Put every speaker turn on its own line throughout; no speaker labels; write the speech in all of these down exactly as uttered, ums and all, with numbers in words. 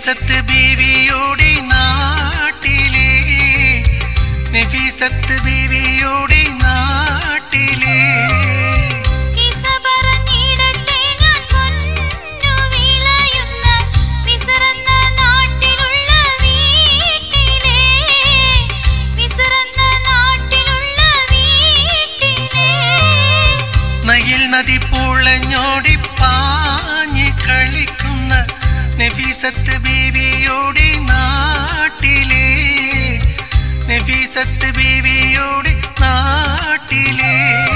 നഫീസത്ത് ബീവിയുടെ നാട്ടിലെ നഫീസത്ത് ബീവിയുടെ നാട്ടിലെ നദി പൂളഞ്ഞോടി പാഞ്ഞ് കളിക്കുന്ന നഫീസത്ത് ബീവിയുടെ നാട്ടിലെ നഫീസത്ത് ബീവിയുടെ നാട്ടിലെ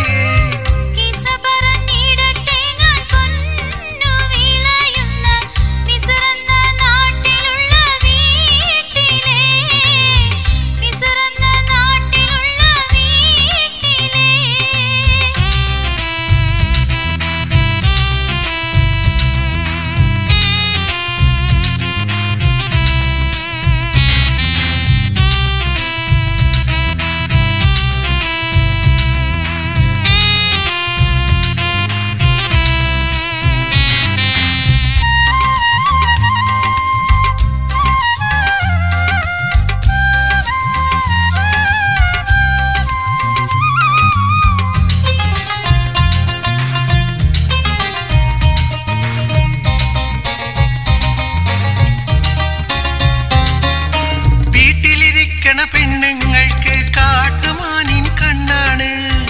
പെണ്ണുങ്ങൾക്ക് കാട്ടുമാനിൻ കണ്ണാണ്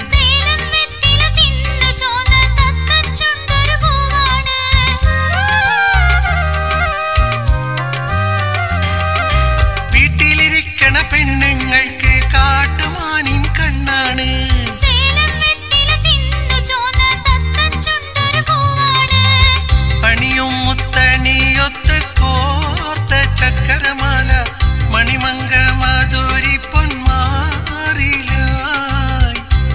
വീട്ടിലിരിക്കണ പെണ്ണുങ്ങൾക്ക് കാട്ടുമാനിൻ കണ്ണാണ് പണിയും മുത്തണിയൊത്ത് കോർത്ത ചക്കരമാല മണിമംഗ മധുരി പൊന്മാറിലായി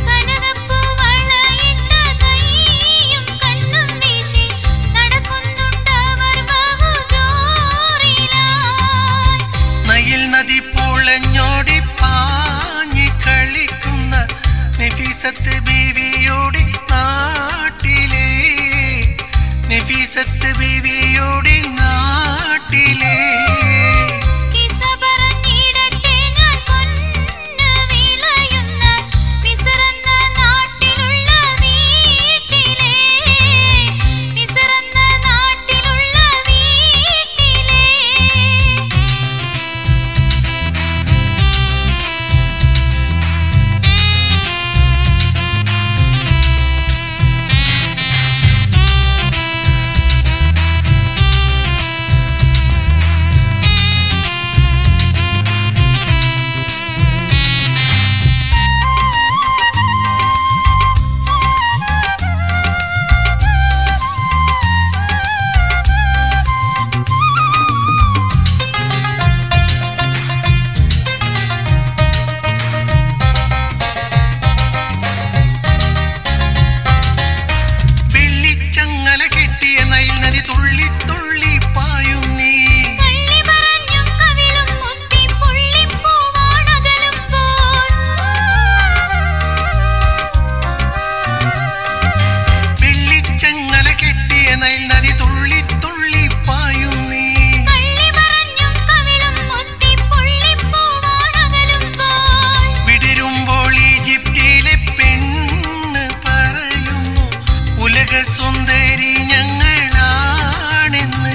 നയിൽ നദി പൂളഞ്ഞോടി പാഞ്ഞ് കളിക്കുന്ന നഫീസത്ത് ബീവിയുടെ നാട്ടിലെ നഫീസത്ത് ബീവിയുടെ നാട്ടിലെ സുന്ദരി ഞങ്ങളാണെന്ന്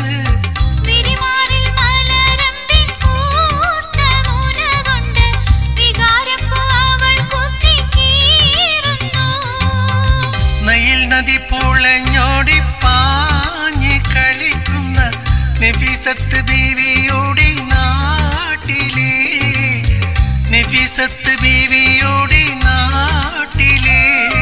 നയിൽ നദി പൂളഞ്ഞോടി പാഞ്ഞ് കളിക്കുന്ന നഫീസത്ത് ബീവിയുടെ നാട്ടിലെ നഫീസത്ത് ബീവിയുടെ നാട്ടിലെ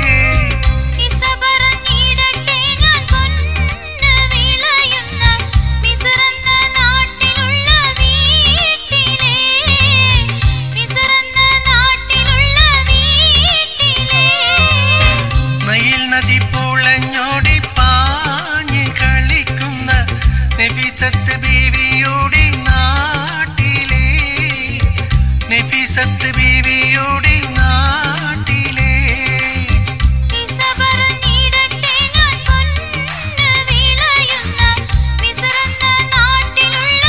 നദി പൂളഞ്ഞോടി പാഞ്ഞ് കളിക്കുന്ന നഫീസത്ത് ബീവിയുടെ നാട്ടിലെ നഫീസത്ത് ബീവിയുടെ നാട്ടിലെ
വിളയുന്ന വിസറന്ന നാട്ടിലുള്ള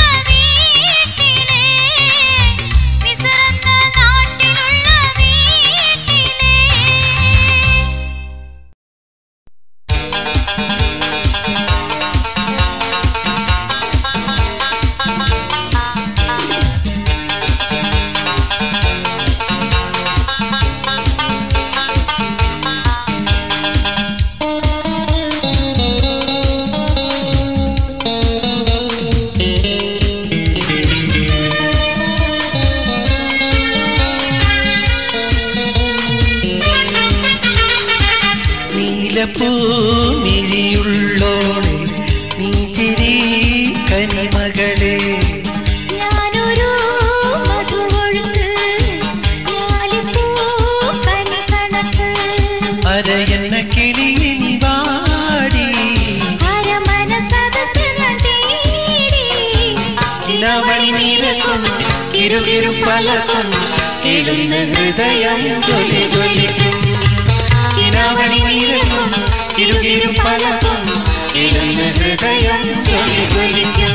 നീലപ്പൂമിഴിയുള്ളോളെ നീ ചിരി കനിമകളെ
ഞാനൊരു മധുവൊഴുക്ക് ഞാലിപ്പൂ കനി കണക്ക്
അരയെന്ന കിളിയെ നീ വാടി
അരമന സദസ് ഞാൻ തേടി
കിനാവണി നീലക്കും കിരുകിരു പലക്കും കിടുന്ന ഹൃദയം ജ്വലി ജ്വലിക്കും കിനാവണി നീലക്കും കിരുകിരു പലക്കും കിടുന്ന ഹൃദയം ജ്വലി ജ്വലിക്കും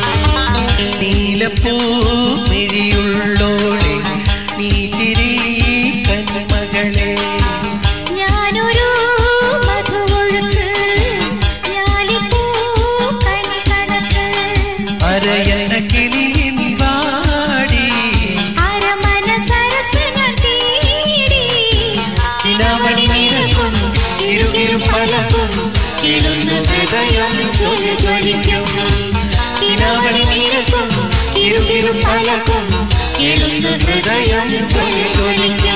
നീലപ്പൂമിഴിയുള്ളോളെ നീ ചിരി കനിമകളെ
ഞാനൊരു മധുവൊഴുക്ക് ഞാലിപ്പൂ കനി കണക്ക്
അരയന്ന കിളിയെ നീ വാടി
അരമന സരസ് ഞാൻ തേടി
കിനാവണി നീലക്കും കിരുകിരു പലക്കും കിടുന്ന ഹൃദയം ജ്വലി ജ്വലിക്കും കിനാവണി നീലക്കും കിരുകിരു പലക്കും കിടുന്ന ഹൃദയം ജ്വലി ജ്വലിക്കും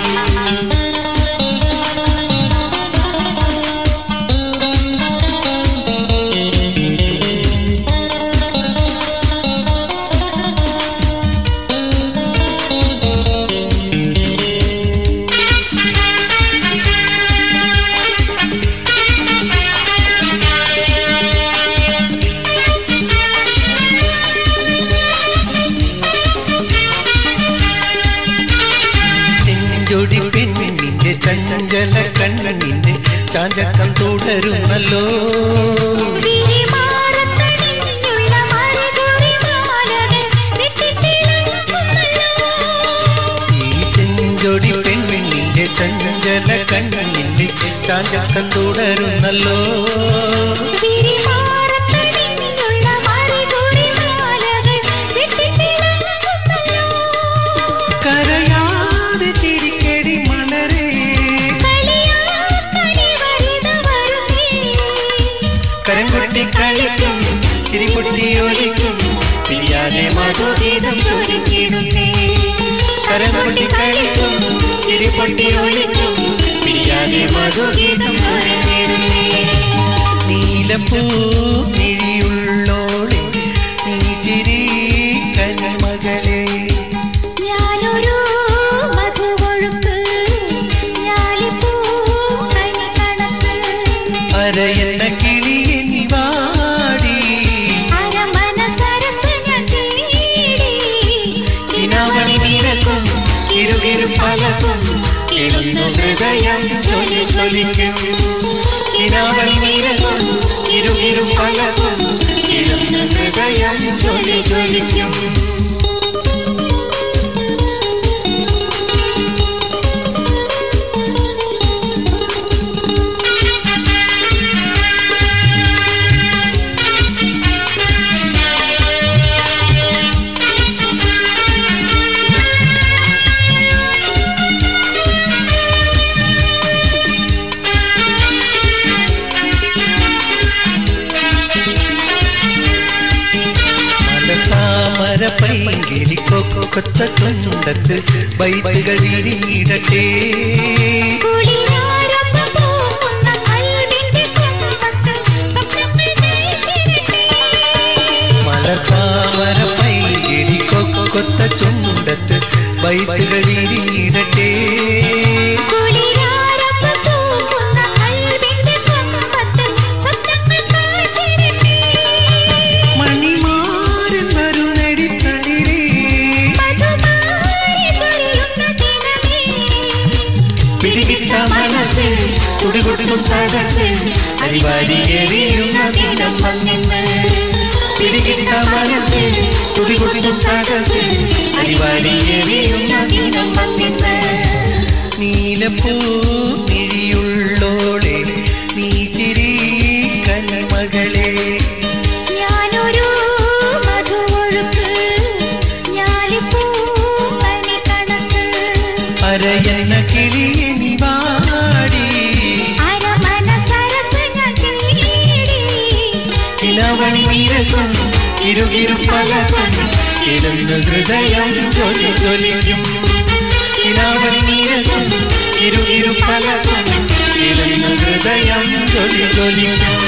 ചെഞ്ചൊടി പെണ്ണിന്റെ ചഞ്ചല കണ്ണിന്റെ ചാഞ്ചക്കം തുടരുന്നല്ലോ
വിരിമാറത്തണിഞ്ഞുള്ള മരകുറിമാലകൾ വെട്ടിത്തിളങ്ങുന്നല്ലോ
ഈ ചെഞ്ചൊടി പെണ്ണിന്റെ ചഞ്ചല കണ്ണിന്റെ ചാഞ്ചക്കം തുടരുന്നല്ലോ
വിരിമാറത്തണിഞ്ഞുള്ള മരകുറിമാലകൾ വെട്ടിത്തിളങ്ങുന്നല്ലോ
കരയാതെ ചിരിക്കടി മലരേ
കളിയാക്കണി വരുന്ന വരുന്നേ
കരം കൊട്ടി കളിക്കും ചിരി പൊട്ടി ഒലിക്കും പിരിയാതെ മധുഗീതം ചൊല്ലിക്കിടുന്നേ കരം കൊട്ടി കളിക്കും ചിരി പൊട്ടി ഒലിക്കും പിരിയാതെ മധുഗീതം ചൊല്ലിക്കിടുന്നേ നീലപ്പൂമിഴിയുള്ളോളെ നീ ചിരി കനിമകളെ
ഞാനൊരു മധുവൊഴുക്ക് ഞാലിപ്പൂ കനി കണക്ക്
അരയെന്ന കിളിയെ നീ വാടി
അരമന സരസ് ഞാൻ തേടി
കിനാവണി നീലക്കും കിരുകിരു പലക്കും കിടുന്ന ഹൃദയം ജ്വലി ജ്വലിക്കും കിനാവണി നീലക്കും കിരുകിരു പലക്കും കിടുന്ന ഹൃദയം ജ്വലി ജ്വലിക്കും പൈങ്കിളിക്കൊത്ത തുണ്ടത്ത് ബൈത്തുകൾ വിരിഞ്ഞിടട്ടെ
കുളിരാരംഭം പൂക്കുന്ന കൽവിന്റെ കുമ്പത്ത് സ്വപ്നങ്ങൾ ജയിച്ചിടട്ടെ
മലർത്താമര പൈങ്കിളിക്കൊത്ത ചുണ്ടത്ത് ബൈത്തുകൾ വിരിഞ്ഞിടട്ടെ
കുളിരാരംഭം പൂക്കുന്ന കൽവിന്റെ കുമ്പത്ത് സ്വപ്നങ്ങൾ കാഴ്ചിടട്ടെ
മണിമാരൻ വരുന്നടി തളിരേ
മധുമാരി ചൊരിയുന്ന ദിനമേ
പിടികിട്ട മനസ്സിൽ തുടികൊടുക്കും സദസ്സിൽ അരിവാരി എറിയുന്ന ദിനം വന്നിന്ന് പിടികിട്ട മനസ്സിൽ തുടികൊടുക്കും സദസ്സിൽ അരിവാരി എറിയുന്ന ദിനം വന്നിന്ന് നീലപ്പൂമിഴിയുള്ളോളെ നീ ചിരി കനിമകളെ
ഞാനൊരു മധുവൊഴുക്ക് ഞാലിപ്പൂ കനി കണക്ക്
അരയെന്ന കിളിയെ നീ വാടി
അരമന സരസ് ഞാൻ തേടി
കിനാവണി നീലക്കും കിരുകിരു പലക്കും കിടന്ന ഹൃദയം ജ്വലി ജ്വലിക്കും കിനാവണി നീരത്തും ഇരു ഇരു പലതും ഇളന്ന ഹൃദയം ജൊലി ജൊലിക്കും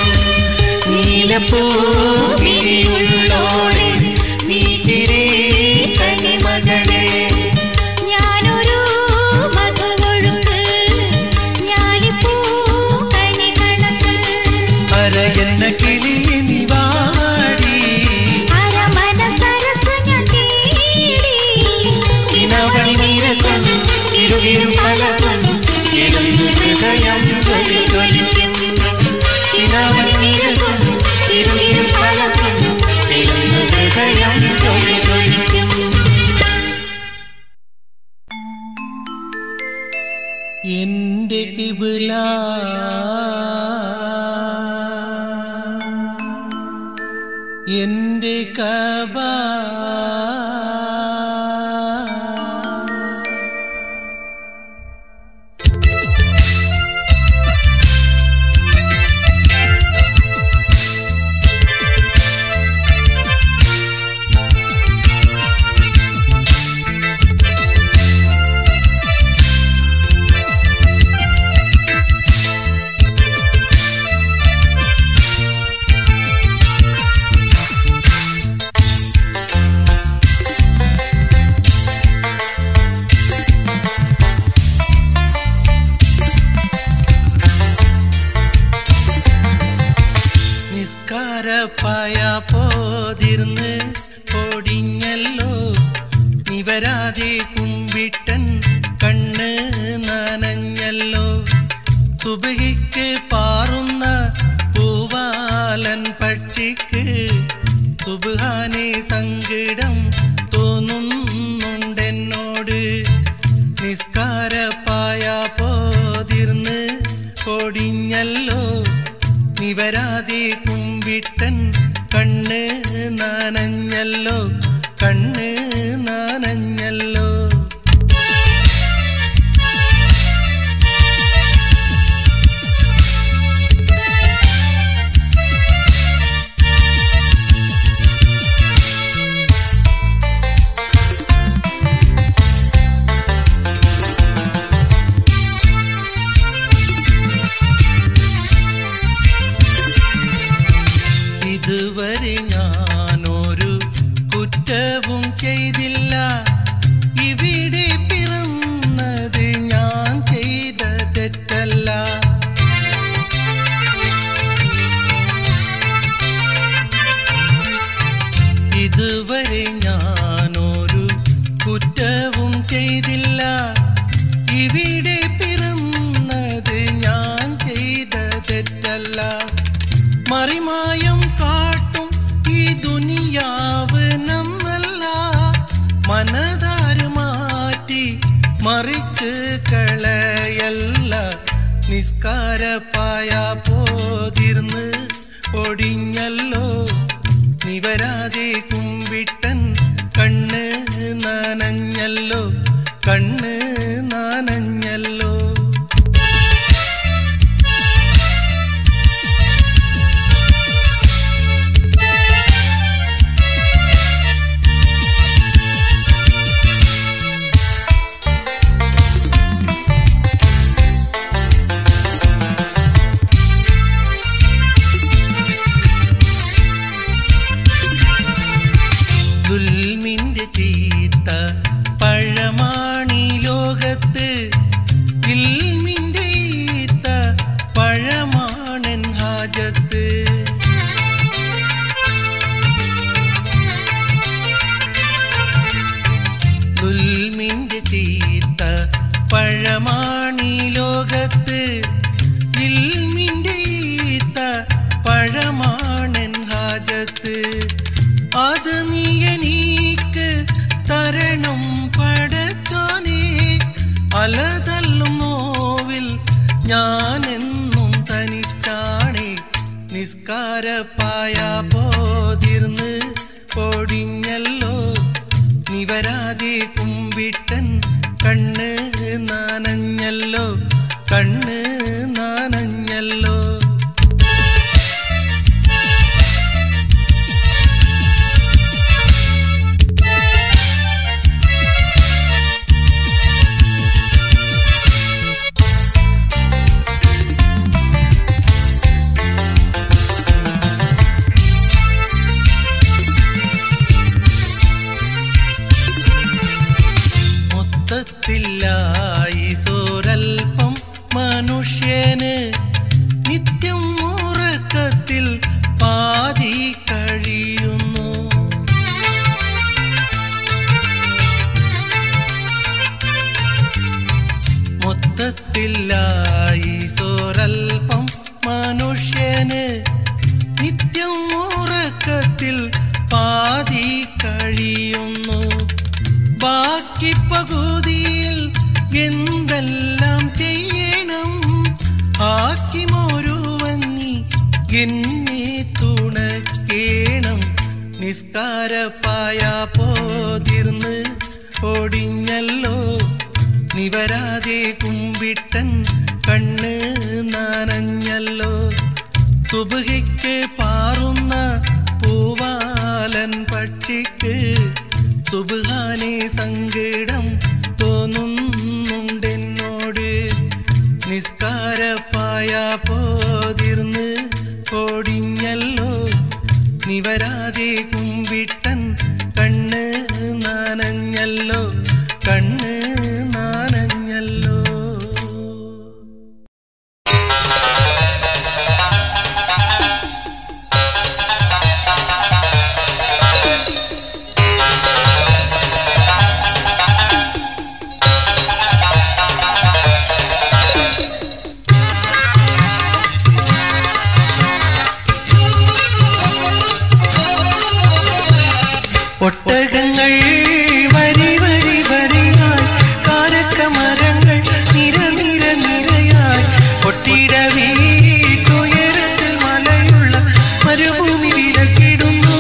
നീലപ്പൂവിളിയുള്ളോടെ നീ ചിരി കനിമകളെ
ഞാനൊരു മധുവൊഴുക്ക് ഞാലിപ്പൂ കനി കണക്ക്
അരയെന്ന കിളിയെ നീ വാടി
അരമന സരസ് ഞാൻ തേടി
കിനാവണി നീരത്തും ഇരു ഇരു പലതും ഇളന്ന ഹൃദയം ജൊലി ജൊലിക്കും കിനാവണി നീരത്തും ഇരു ഇരു പലതും ഇളന്ന ഹൃദയം ജൊലി ജൊലിക്കും
എന്റെ കിബില എന്റെ കബ നിസ്കാരപ്പായ പോതിർന്ന് പൊടിഞ്ഞല്ലോ നിവരാതെ കുമ്പിട്ടൻ കണ്ണ് നനഞ്ഞല്ലോ സുബഹിക്ക് പാറുന്ന പൂവാലൻ പക്ഷിക്ക് സുബ്ഹാനെ സങ്കടം തോന്നുന്നുണ്ടെന്നോട് നിസ്കാരപ്പായ പോതിർന്ന് പൊടിഞ്ഞല്ലോ നിവരാതെ കുമ്പിട്ടൻ കണ്ണ് നനഞ്ഞല്ലോ കണ്ണ് നനഞ്ഞല്ലോ ഇതുവരെ ഞാനൊരു കുറ്റവും ചെയ്തില്ല ഇവിടെ പിറന്നത് ഞാൻ ചെയ്ത തെറ്റല്ല ഇതുവരെ ഞാനൊരു കുറ്റവും ചെയ്തില്ല ഇവിടെ പിറന്നത് ഞാൻ ചെയ്ത തെറ്റല്ല മറിമായം കാട്ടും ഈ ദുനിയാവ് നമ്മല്ല മനതാര് മാറ്റി മറിച്ച് കളയല്ല നിസ്കാരപ്പായ പോതിർന്ന് ഒടിഞ്ഞല്ലോ നിവരാതെ കുമ്പിട്ടൻ കണ്ണ് നനഞ്ഞല്ലോ കണ്ണ് നനഞ്ഞല്ലോ ദുൽമിന്റെ ചീത്ത പഴമാണി ലോകത്ത് ഇൽമിന്റെ ഈത്ത പഴമാണൻ ഹാജത്ത് ദുൽമിന്റെ ചീത്ത പഴമാണി ലോകത്ത് ഇൽമിന്റെ ഈത്ത പഴമാണൻ ഹാജത്ത് അത് നീ എനിക്ക് തരണം പടച്ചോനെ അലതല്ലും നോവിൽ ഞാനെന്നും തനിച്ചാണേ നിസ്കാരപ്പായ പോതിർന്ന് പൊടിഞ്ഞല്ലോ നിവരാതെ കുമ്പിട്ടൻ കണ്ണ് നനഞ്ഞല്ലോ കണ്ണ് നനഞ്ഞല്ലോ പകുതിയിൽ എന്തെല്ലാം ചെയ്യണം ആക്കിമോരുവൻ നീ എന്നെ തുണക്കേണം നിസ്കാരപ്പായ പോതിർന്ന് ഓടിഞ്ഞല്ലോ നിവരാതെ കുമ്പിട്ടൻ കണ്ണ് നനഞ്ഞല്ലോ സുബഹിക്ക് പാറുന്ന പൂവാലൻ പക്ഷിക്ക് സുബ്ഹാനെ സങ്കടം തോന്നുന്നുണ്ടെന്നോട് നിസ്കാരപ്പായ പോതിർന്ന് ഓടിഞ്ഞല്ലോ നിവരാതെ കുമ്പിട്ടൻ കണ്ണ് നനഞ്ഞല്ലോ കണ്ണ് നനഞ്ഞല്ലോ. ഒട്ടകങ്ങൾ വരി വരി വരിയായി കാരക്കമരങ്ങൾ നിര നിര നിരയായി ഒട്ടിട വീട്ടുയരത്തിൽ മലയുള്ള മരുഭൂമി വിലസിടുന്നു.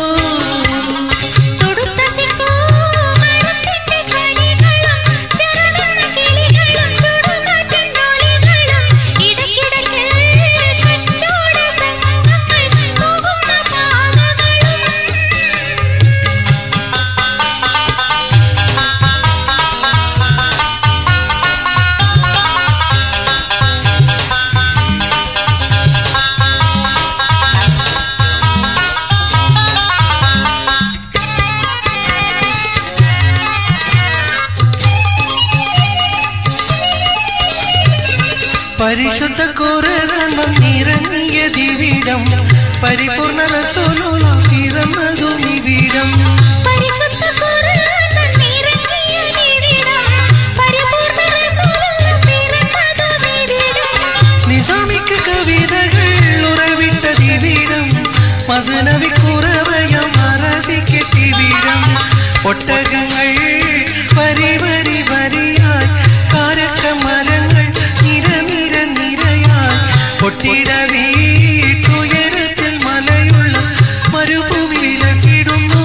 പരിശുദ്ധ ഖുർആൻ വന്നിറങ്ങിയ ദിവിടം പരിപൂർണ റസൂലുള്ള പിറന്നതും ഇവിടം.
പരിശുദ്ധ ഖുർആൻ വന്നിറങ്ങിയ ദിവിടം പരിപൂർണ റസൂലുള്ള പിറന്നതും ഇവിടം.
നിസാമിക്ക് കവിതകൾ ഉറവിട്ട ദിവിടം മസ്നവി ഖുർആൻ അറബിക്കെത്തിവിടം. ഒട്ടകങ്ങൾ വരി വരി വരിയായി കാരക്കമരങ്ങൾ നിര നിര നിരയായി ഒട്ടിട വീട്ടുയരത്തിൽ മലയുള്ള മരുഭൂമി വിലസിടുന്നു.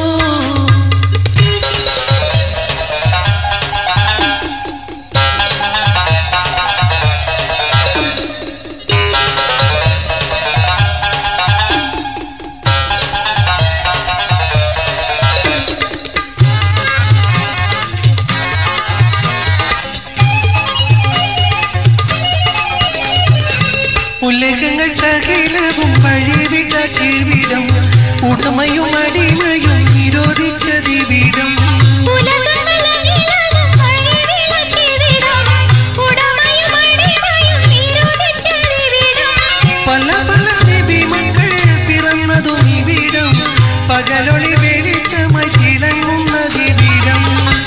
ഉലകങ്ങൾക്കകിലവും വഴിവിട്ട കീഴ്വിടം ഉടമയും അടിമയും നിരോധിച്ച ദിവിടം. പല പല നബിമക്കൾ പിറന്നതും ഇവിടം പകലൊളി വെളിച്ചമായി തിളങ്ങുന്ന ദിവിടം.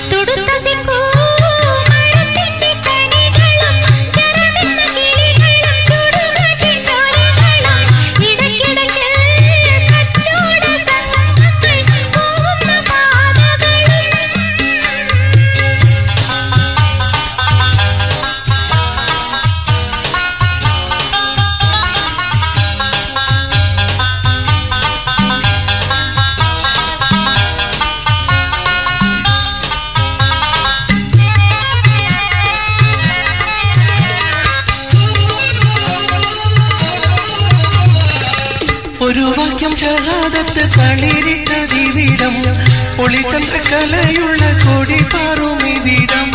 ഒരു വാക്യം ഷഹാദത്ത് തളിരിട്ട ദിവിടം ഒളിചന്ദ്രകലയുള്ള കൊടി പാറും ഇവിടം.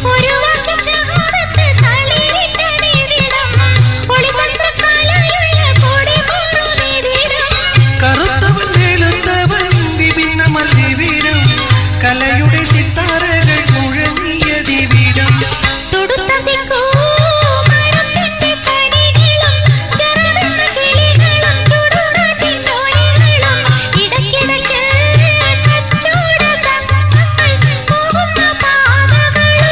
കറുത്തവൻ വെളുത്തവൻ വിഭിന്നമൽ ദിവിടം കലയുടെ സിത്താരകൾ മുഴങ്ങിയ ദിവിടം.
ഇടയ്ക്കിടയ്ക്ക് കച്ചവട സംഘങ്ങൾ പോകുന്ന പാതകൾ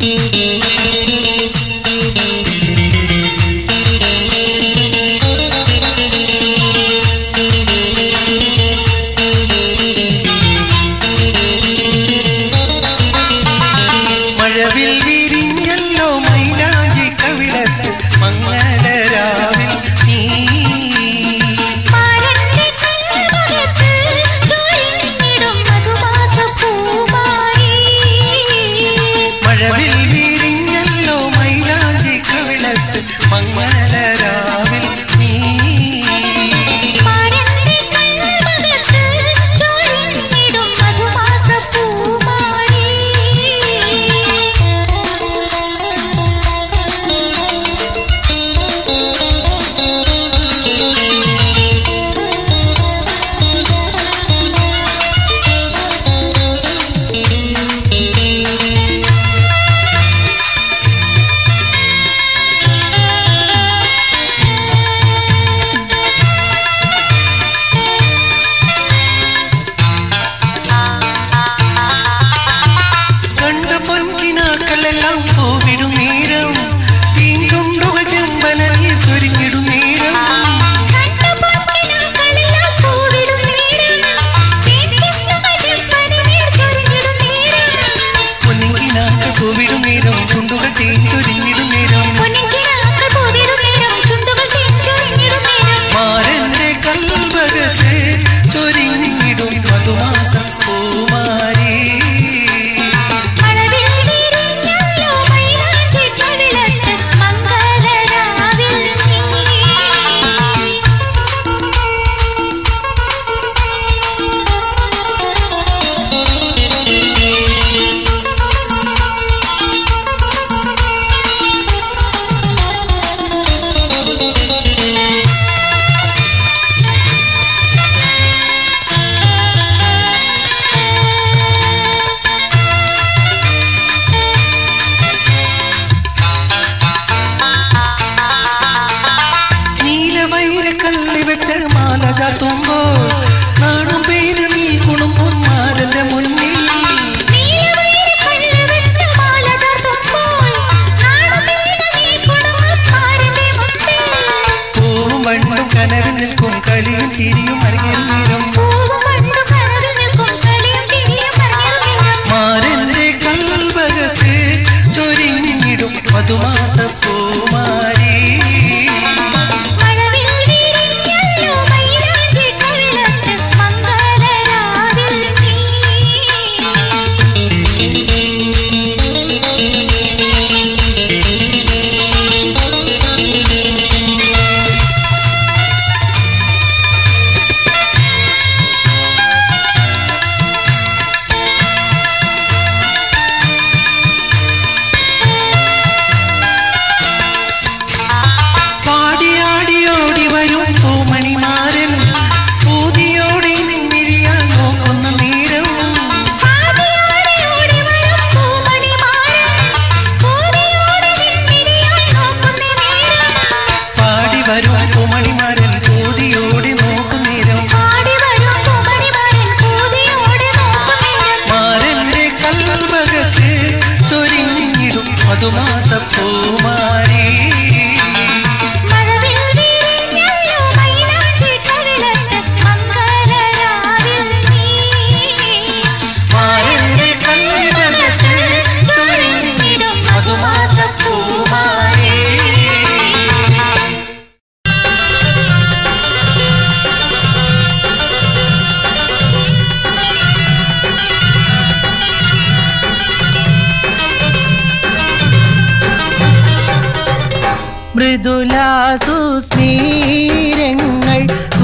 മൃദുലാസുസ്മീരങ്ങൾ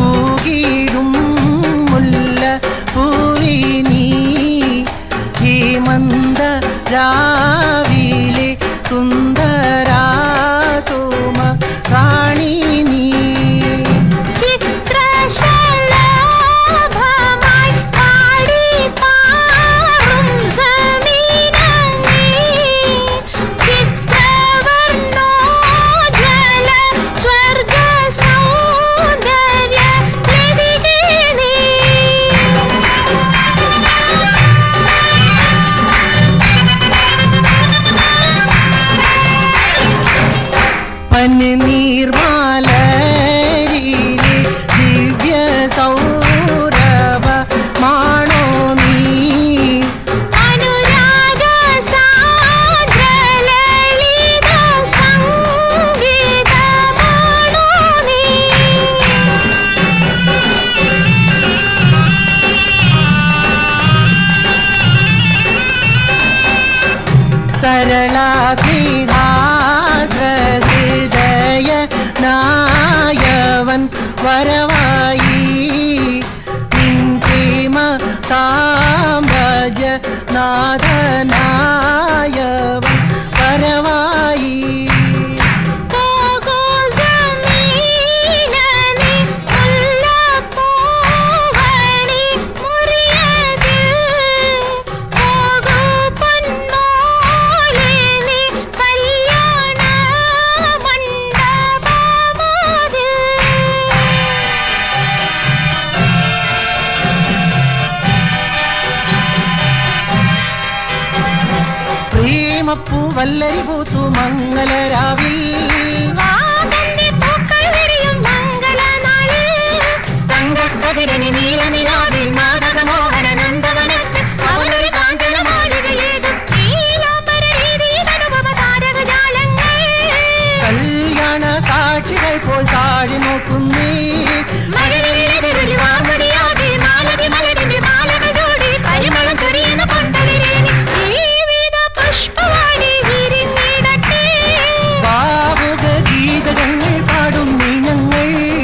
തൂകിടും മുല്ല പൂവിനീ ഹേമന്ത രാവിലെ സുന്ദരാ സോമ റാണി നീ
Thank you.
പനിനീർമാലരിയിലെ ദിവ്യ സൗരഭ മാണോ നീ
അനുരാഗ സാന്ദ്രലളിത സംഗീതമാണോ നീ
സരളാധീരാഹൃദയ നായവൻ വരവായി നിൻ പ്രേമ സാമ്രാജ്യ നാഥനായവൻ വരവായി
പോകൂ സമീനനെ മുല്ലപ്പൂവണി മുറിയതിൽ പോകൂ പൊന്നോലിനി കല്യാണ മണ്ഡപമതിൽ
പ്രേമപ്പൂവല്ലരി പൂത്തു മംഗലരാവിൽ
വാസന്തി പൂക്കൾ വിരിയും മംഗളനാളിൽ തങ്കക്കതിരനി നീലനിലാവിൽ മാതകമോഹന നന്ദവനത്തിൽ അവനൊരു കാഞ്ചനമാലികയേതും നീലാപരരീതിയിലനുപമ താരകജാലങ്ങൾ
കല്യാണ സാക്ഷികൾ പോൽ താഴി നോക്കുന്നേ
മഴവില്ലിൽ വാമടിയാതെ മാലതി മലരിന്റെ മാലകൾ ജോടി പരിമളം ചൊരിയുന്ന പന്തലിരേണി ജീവിത പുഷ്പവാടി വിരിഞ്ഞിടട്ടെ
ഭാവുക ഗീതകങ്ങൾ പാടും നീനങ്ങൾ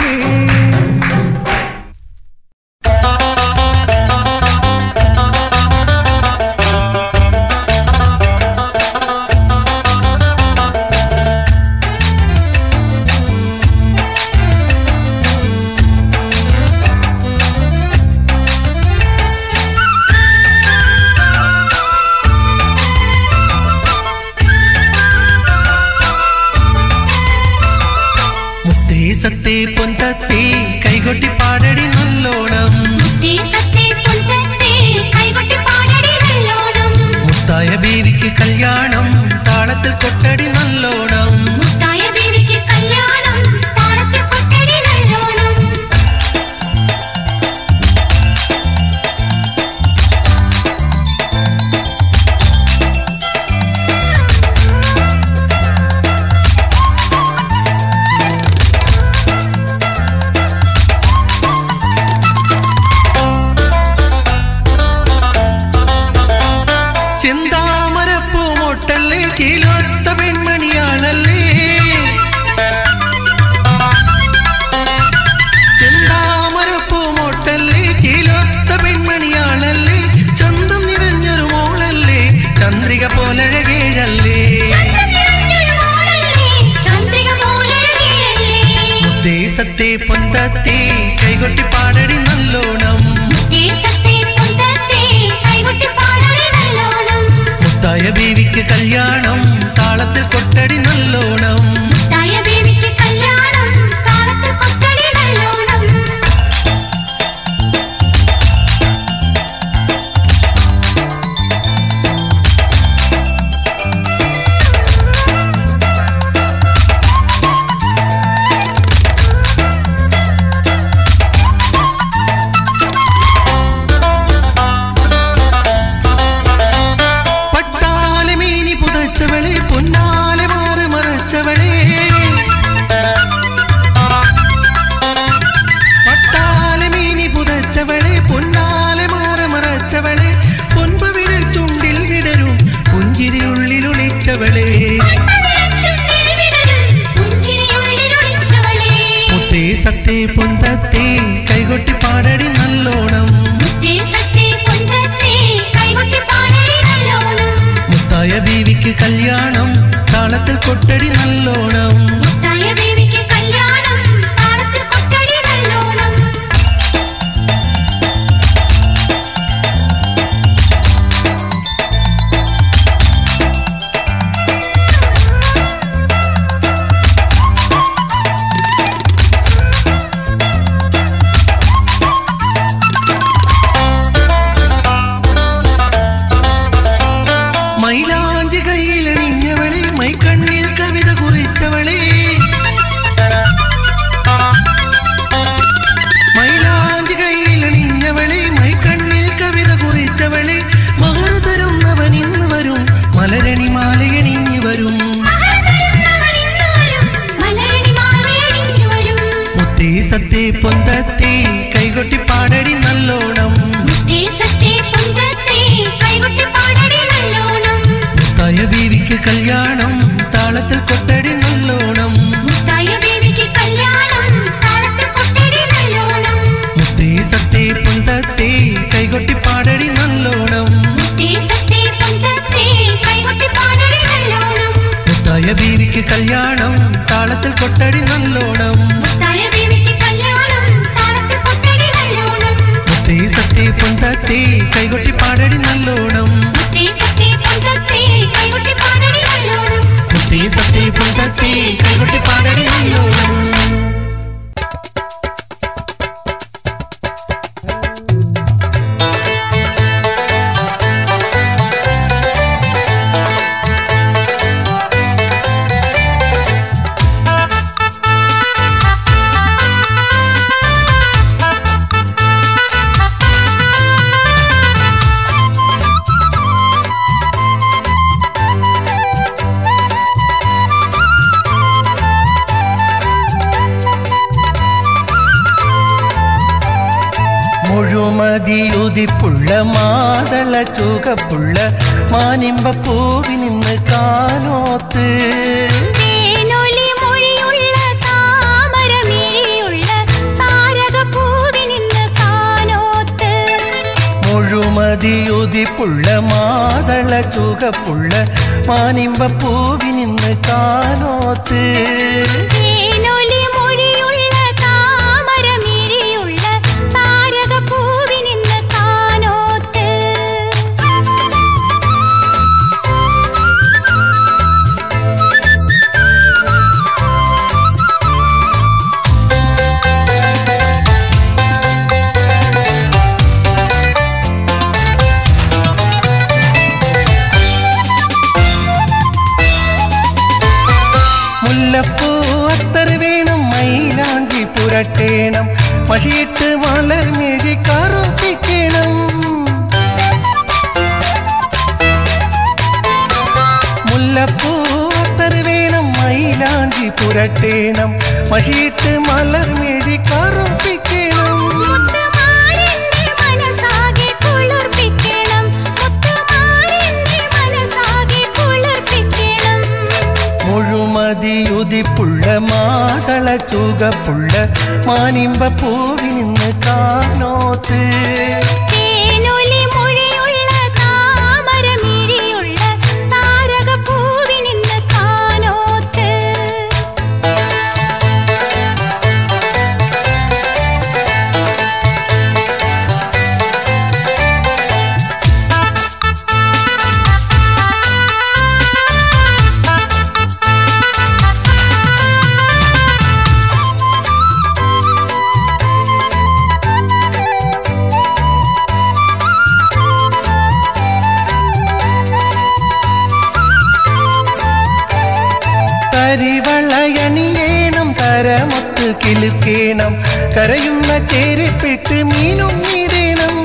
സത്തേ പൊന്തത്തേ കൈകൊട്ടി പാടടി നല്ലോണം
ദേശത്തെ പൊന്തത്തെ കൈകൊട്ടി പാടടി നല്ലോണം
മുത്തായ ബേവിക്ക് കല്യാണം താളത്തിൽ കൊട്ടടി നല്ലോണം
മുത്തായ ബേബിക്ക് കല്യാണം താളത്തിൽ കൊട്ടടി നല്ലോണം
ചെന്താമരപ്പൂമൊട്ടല്ലേ ചീലൊത്ത പെൺമണിയാണല്ലേ ചെന്താമരപ്പൂമൊട്ടല്ലേ ചീലൊത്ത പെൺമണിയാണല്ലേ ചന്തം നിറഞ്ഞൊരു മോളല്ലേ ചന്ദ്രിക പോലഴകേഴല്ലേ ദേശത്തെ പൊന്തത്തെ കൈകൊട്ടി പാടടി നല്ലോണം മുത്തായ ബേവിക്ക് കല്യാണം താളത്തിൽ കൊട്ടടി നല്ലോണം പട്ടാലമേനി പുതച്ചവളെ പൊന്നാലെ മാറി മറച്ചവളെ പട്ടാലമേനി പുതച്ചവളെ പൊന്നാലെ മാറി മറച്ചവളെ പൊൻപവിടൽ ചുണ്ടിൽ വിടരും പുഞ്ചിരിയുള്ളിൽ ഒളിച്ചവളെ മുത്തേ സത്തേ പൊന്തത്തെ കൈകൊട്ടി പാടടി നല്ലോണം മുത്തായ ബീവിക്ക് കല്യാണം താളത്തിൽ കൊട്ടടി നല്ലോണം മൈലാഞ്ചി കയ്യിലണിഞ്ഞവളെ മൈക്കണ്ണിൽ കവിത കുറിച്ചവളെ പൊന്തത്തെ കൈകൊട്ടി പാടടി നല്ലോണം.
മുത്തേ സത്തേ പൊന്തത്തെ കൈകൊട്ടി പാടടി നല്ലോണം.
മുത്തായ ബീവിക്ക് കല്യാണം താളത്തിൽ കൊട്ടടി നല്ലോണം.
മുത്തായ ബീവിക്ക് കല്യാണം താളത്തിൽ കൊട്ടടി നല്ലോണം.
മുത്തേ സത്തേ പൊന്തത്തെ കൈകൊട്ടി പാടടി നല്ലോണം.
മുത്തേ സത്തേ പൊന്തത്തെ കൈകൊട്ടി പാടടി നല്ലോണം.
മുത്തായ ബീവിക്ക് കല്യാണം താളത്തിൽ കൊട്ടടി നല്ലോണം.
മുത്തായ ബീവിക്ക് കല്യാണം താളത്തിൽ കൊട്ടടി നല്ലോണം.
മുത്തേ സത്തേ പൊന്തത്തെ കൈകൊട്ടി പാടടി നല്ലോണം.
മുത്തേ സത്തേ പൊന്തത്തെ കൈകൊട്ടി പാടടി നല്ലോണം.
മുത്തേ സത്തേ പൊന്തത്തെ കൈകൊട്ടി പാടടി നല്ലോണം. മുഴുമതിയുതിപ്പുള്ള മാതള ചുകപ്പുള്ള മാനിമ്പ പൂവി നിന്ന് കാനോത്ത്.
തേനൊലി മൊഴിയുള്ള താമരമിഴിയുള്ള താരകപ്പൂവി നിന്ന് കാനോത്ത്.
മുഴുമതിയുതിപ്പുള്ള മാതള ചുകപ്പുള്ള മാനിമ്പ പൂവി നിന്ന് കാനോത്ത്.
തേനൊലി മൊഴിയുള്ള താമരമിഴിയുള്ള താരകപ്പൂവി നിന്ന് കാനോത്ത്. മുല്ലപ്പൂ അത്തർ വേണം മൈലാഞ്ചി പുരട്ടേണം മഷിയിട്ട് മലർ മെഴി കറുപ്പിക്കണം. മുല്ലപ്പൂ അത്തർ വേണം മൈലാഞ്ചി പുരട്ടേണം മഷിയിട്ട് മലർ മെഴി കറുപ്പിക്കണം. മുത്തുമാരിന്റെ മനസാകെ കുളിർപ്പിക്കണം. മുത്തുമാരിന്റെ മനസാകെ കുളിർപ്പിക്കണം.
മുഴുമതിയുതിപ്പുള്ള മാതള ചുകപ്പുള്ള മാനിമ്പ പൂവി നിന്ന് കാനോത്ത്.
തേനൊലി മൊഴിയുള്ള താമരമിഴിയുള്ള താരകപ്പൂവി നിന്ന് കാനോത്ത്.
കരിവളയണിയേണം തരമൊത്ത് കിലുക്കേണം കരയുന്ന ചേരിപ്പിട്ട് മീനും ഇടണം.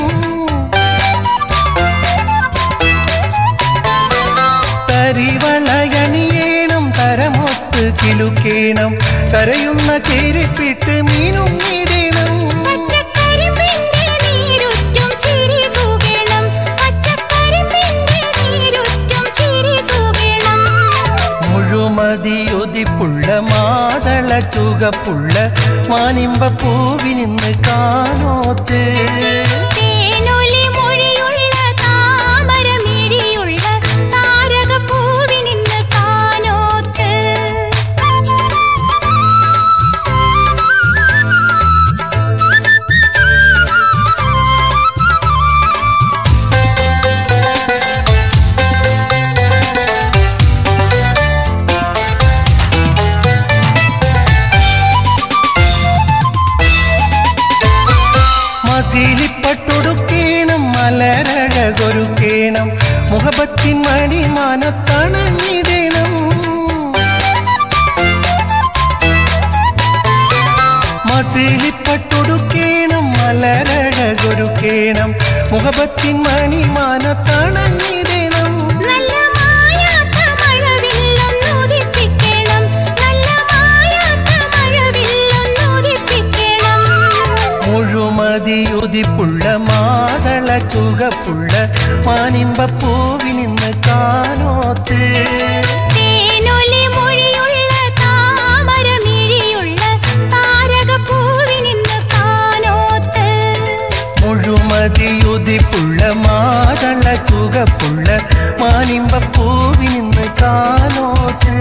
കരിവളയണിയേണം തരമൊത്ത് കിലുക്കേണം കരയുന്ന ചേരിപ്പിട്ട് മീനും ഇടണം.
പച്ചക്കരിമ്പിന്റെ നീരുറ്റും ചിരി തൂകണം. പച്ചക്കരിമ്പിന്റെ നീരുറ്റും ചിരി തൂകണം.
മുഴുമതിയുതിപ്പുള്ള മാതള ചുകപ്പുള്ള മാനിമ്പ പൂവി നിന്ന് കാനോത്ത്.
തേനൊലി മൊഴിയുള്ള താമരമിഴിയുള്ള താരകപ്പൂവി നിന്ന് കാനോത്ത്.
മസിലിപ്പട്ടൊടുക്കേണം മലരഴകൊരുക്കേണം മുഹബത്തിൻ മണിമാനത്തണഞ്ഞിടണം. മസിലിപ്പട്ടൊടുക്കേണം മലരഴകൊരുക്കേണം മുഹബത്തിൻ മണിമാനത്തണഞ്ഞിടണം.
നല്ല മായാത്ത മഴവില്ലൊന്നുദിപ്പിക്കണം. നല്ല മായാത്ത മഴവില്ലൊന്നുദിപ്പിക്കണം.
മാനിമ്പപ്പൂവി നിന്ന് കാനോത്ത്
തേനൊലി മൊഴിയുള്ള താമരമിഴിയുള്ള താരകപ്പൂവി നിന്ന് കാനോത്ത്
മുഴുമതിയുതിപ്പുള്ള മാതള ചുകപ്പുള്ള മാനിമ്പപ്പൂവി നിന്ന് കാനോത്ത്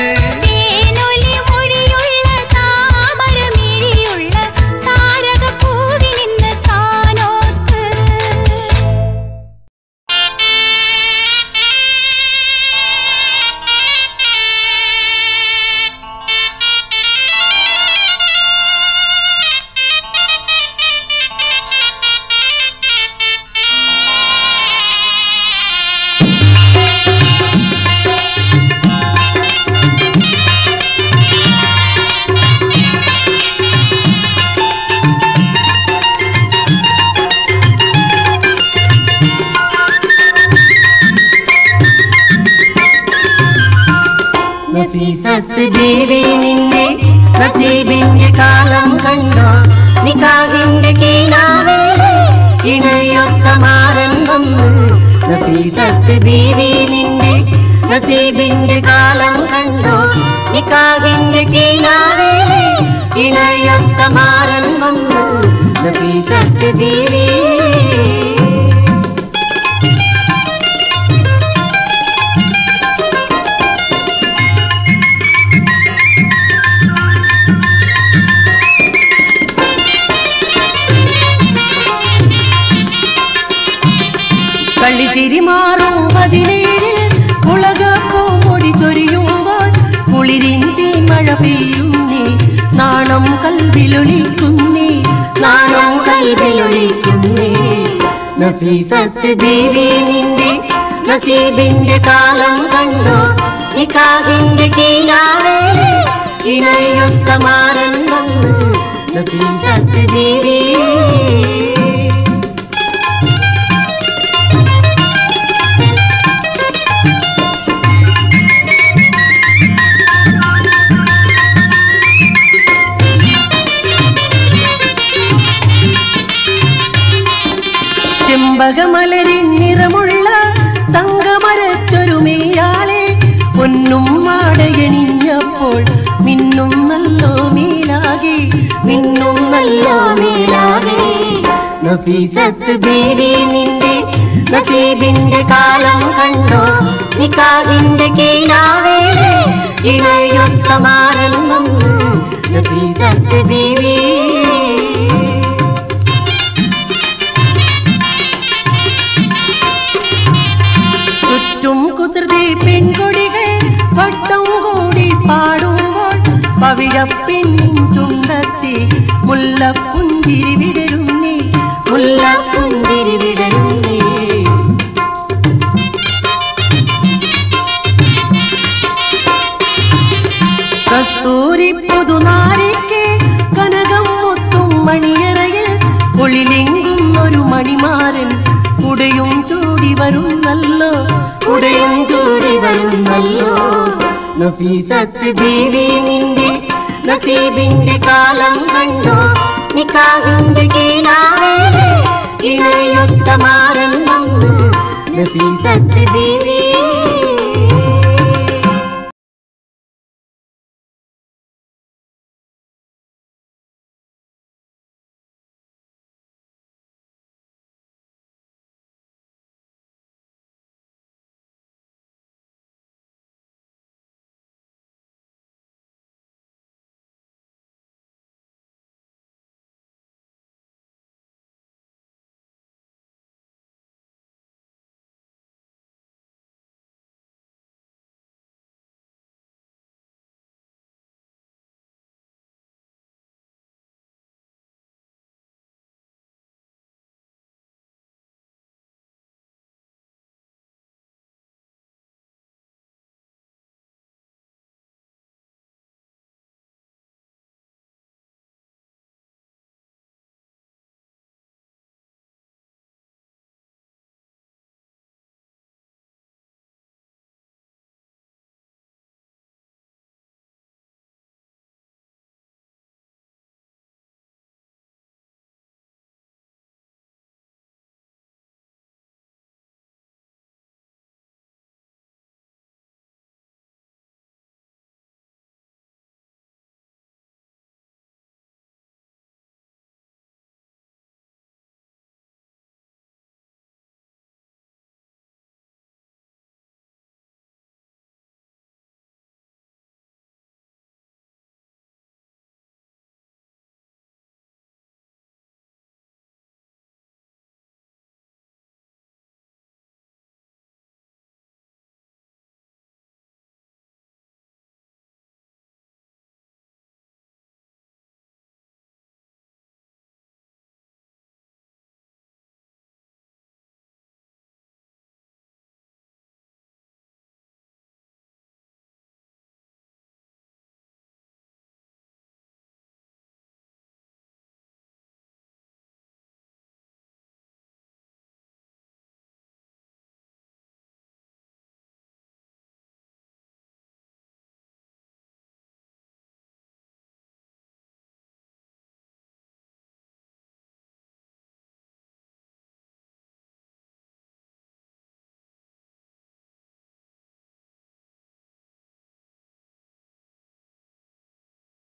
നഫീസത്ത് ബീവി നിന്റെ നസീബിന്റെ കാലം കണ്ടോ നിക്കാഹിന്റെ കീനാവേലെ ഇണയൊത്ത മാരൻ വന്ന് നഫീസത്ത് ബീവി നിന്റെ നസീബിന്റെ കാലം കണ്ടോ നിക്കാഹിന്റെ കീനാവേലെ ഇണയൊത്ത മാരൻ വന്ന് നഫീസത്ത് ബീവി കളിച്ചിരി മാറും പതിനേഴിൽ ഉലകപ്പൂ പൊടി ചൊരിയുമ്പോൾ കുളിരിൻ തീമഴ പെയ്യുന്നേ നാണം കൽവിലൊളിക്കുന്നേ നാണം കൽവിലൊളിക്കുന്നേ നഫീസത്ത് ബീവി നിന്റെ നസീബിന്റെ കാലം കണ്ടോ നിക്കാഹിന്റെ കീനാവേലെ ഇണയൊത്ത മാരൻ വന്ന് നഫീസത്ത് ബീവി ചെമ്പകമലരിൻ നിറമുള്ള തങ്കമരച്ചൊരുമേയാളെ പൊന്നും മാടയണിഞ്ഞപ്പോൾ മിന്നും നല്ലോ മേലാകെ മിന്നും നല്ലോ മേലാകെ നഫീസത്ത് ബീവി നിന്റെ നസീബിന്റെ കാലം കണ്ടോ നിക്കാഹിന്റെ കീനാവേലെ ഇണയൊത്ത മാരൻ വന്നു നഫീസത്ത് ബീവി ചുറ്റും കുസൃതി പെൺകൊടികൾ വട്ടം കൂടി പാടുമ്പോൾ പവിഴപ്പെണ്ണിൻ ചുണ്ടത്തി മുല്ലപ്പുന്തിരി വിടരുന്നേ മുല്ലപ്പുന്തിരി വിടരുന്നേ കസ്തൂരി പുതുനാരിക്ക് കനകം മുത്തും മണിയറയിൽ ഒളിലെങ്കും ഒരു മണിമാരൻ ഉടയും ചൂടി വരുന്നല്ലോ ഉടയും ചൂടി വരുന്നല്ലോ നഫീസത്ത് ബീവി നിന്റെ നസീബിന്റെ കാലം കണ്ടോ നിക്കാഹിന്റെ കീനാവേലെ ഇണയൊത്ത മാരൻ വന്നു നഫീസത്ത് ബീവി